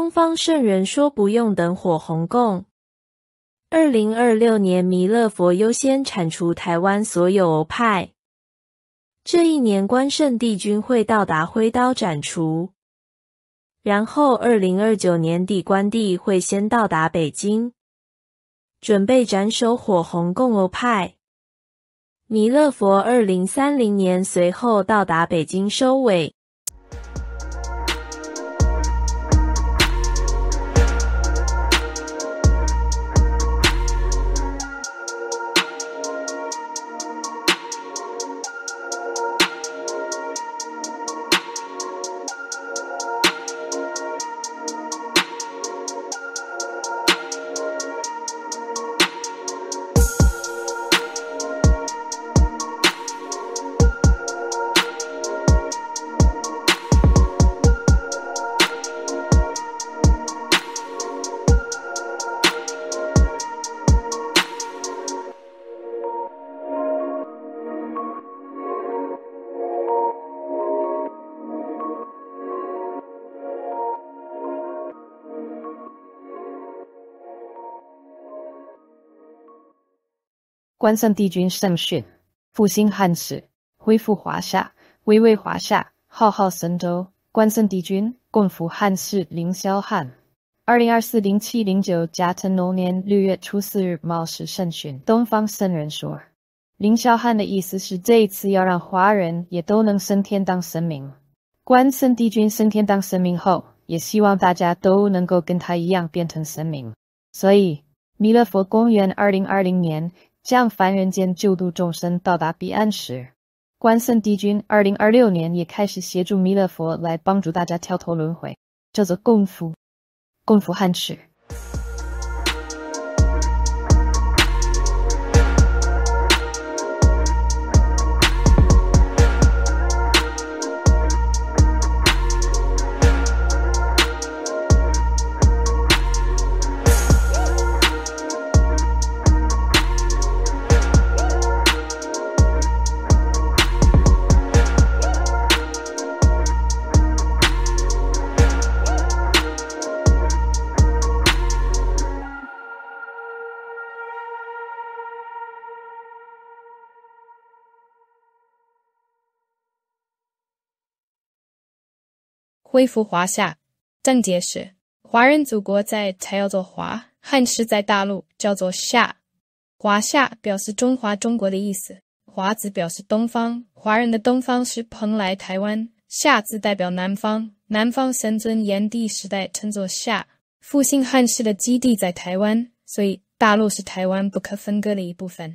东方圣人说不用等火红供。2026年弥勒佛优先铲除台湾所有偶派。这一年关圣帝君会到达挥刀斩除，然后2029年底关帝会先到达北京，准备斩首火红供偶派。弥勒佛2030年随后到达北京收尾。 关圣帝君圣训，复兴汉室，恢复华夏，巍巍华夏，浩浩神州。关圣帝君共扶汉室，凌霄汉。2024-07-09甲辰龙年6月初4日卯时圣训。东方圣人说，凌霄汉的意思是这一次要让华人也都能升天当神明。关圣帝君升天当神明后，也希望大家都能够跟他一样变成神明。所以，弥勒佛公元2020年将凡人间救度众生到达彼岸时，关圣帝君2026年也开始协助弥勒佛来帮助大家跳脱轮回，叫做共扶汉室。 恢复华夏，正解释：华人祖国在才叫做华，汉室在大陆叫做夏。华夏表示中华中国的意思，华字表示东方，华人的东方是蓬莱台湾，夏字代表南方，南方神尊炎帝时代称作夏。复兴汉室的基地在台湾，所以大陆是台湾不可分割的一部分。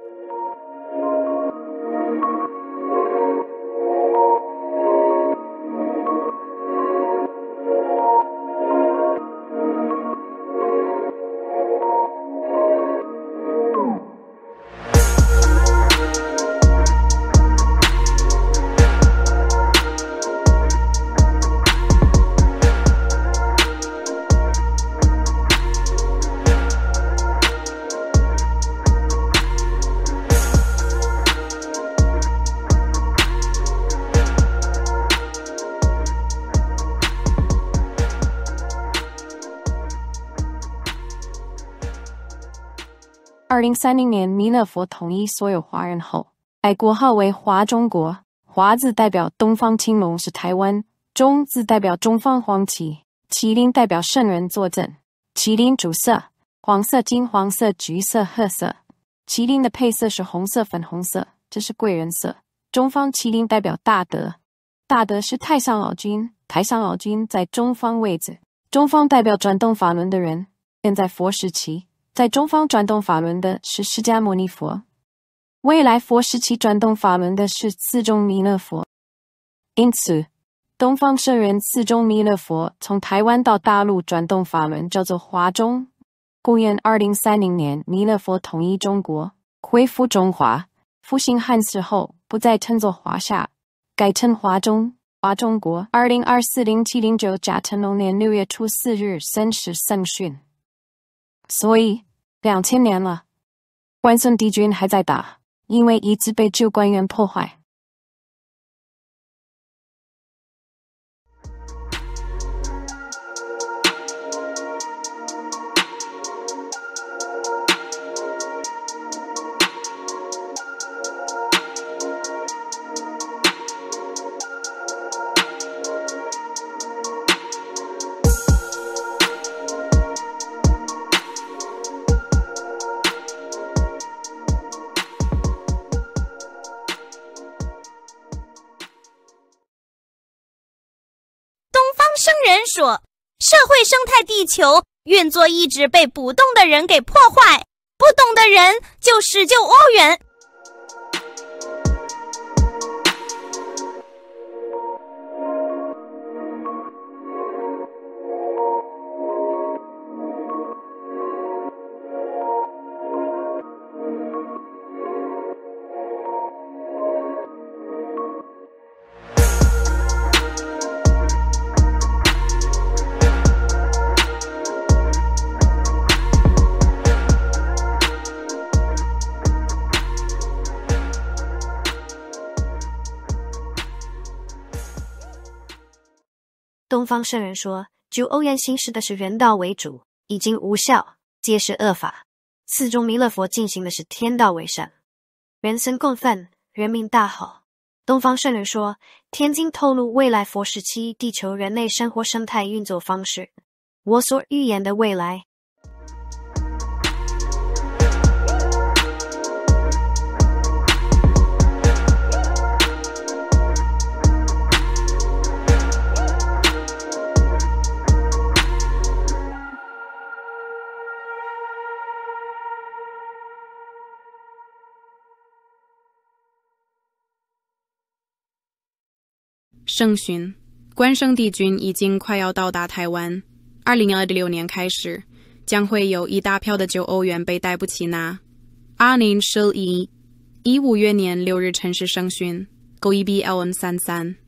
2030年弥勒佛统一所有华人后，改国号为华中国。华字代表东方青龙是台湾，中字代表中方黄旗，麒麟代表圣人坐镇。麒麟主色黄色、金黄色、橘色、褐色。麒麟的配色是红色、粉红色，这是贵人色。中方麒麟代表大德，大德是太上老君，太上老君在中方位置。中方代表转动法轮的人，现在佛时期。在中方转动法轮的是释迦牟尼佛，未来佛时期转动法轮的是四中弥勒佛。因此，东方圣人四中弥勒佛从台湾到大陆转动法轮叫做华中。公元2030年，弥勒佛统一中国，恢复中华，复兴汉室后，不再称作华夏，改称华中。华中国。2024-07-09甲辰龙年6月初4日申时圣训。所以2000年了，关圣帝君还在打，因为一直被旧官员破坏。 说，社会生态地球运作一直被不动的人给破坏，不动的人就是9欧元。 东方圣人说，9欧元行使的是人道为主，已经无效，皆是恶法。四中弥勒佛进行的是天道为善，人神共愤，人民大好。东方圣人说，天经透露未来佛时期地球人类生活生态运作方式，我所预言的未来。 圣训：关圣帝君已经快要到达台湾。2026年开始，将会有一大票的9欧元被逮捕起拿。2011 15月6日城市圣训，勾1B LM33。